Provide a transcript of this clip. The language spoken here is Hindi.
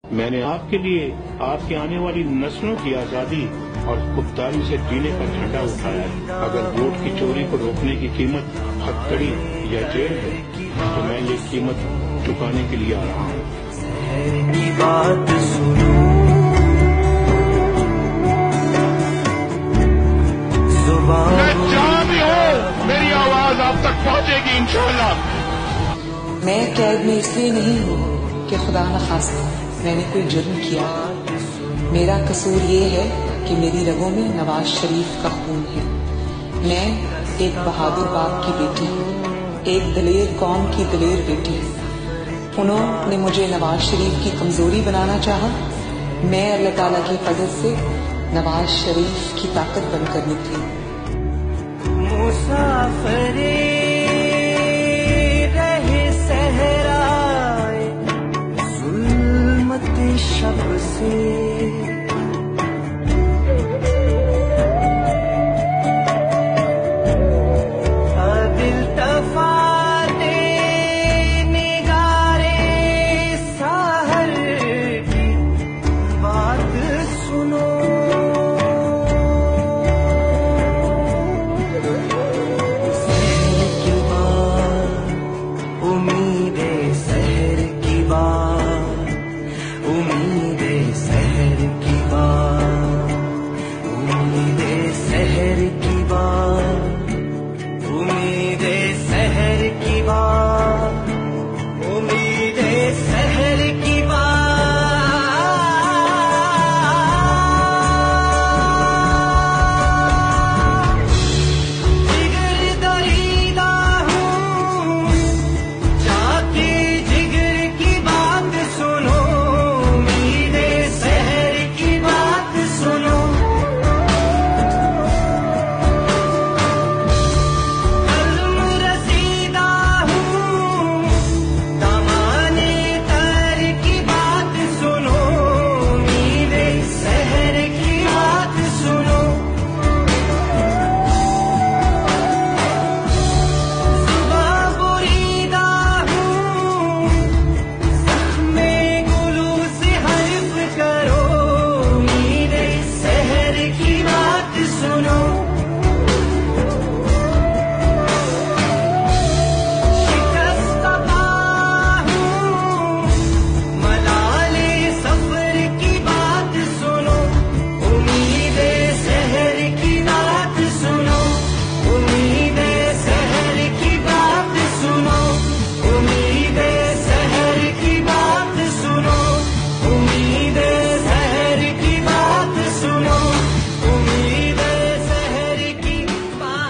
मैंने आपके लिए आपके आने वाली नस्लों की आजादी और खुददारी से जीने का झंडा उठाया है। अगर वोट की चोरी को रोकने की कीमत हथकड़ी या जेल है तो मैं ये कीमत चुकाने के लिए आ रहा हूँ। बात सुनो, मैं जहाँ भी हूँ मेरी आवाज आप तक पहुँचेगी इंशाअल्लाह। मैं कैद में इसलिए नहीं हूँ कि खुदा न खास्ता मैंने कोई जुर्म किया है। मेरा कसूर ये है कि मेरी रगों में नवाज शरीफ का खून है। मैं एक बहादुर बाप की बेटी हूँ, एक दलेर कौम की दलेर बेटी हूँ। उन्होंने मुझे नवाज शरीफ की कमजोरी बनाना चाहा। मैं अल्लाह ताला के फजल से नवाज शरीफ की ताकत बनकर निकली। मुसाफिरे रहे सहराए जुल्मत शब से।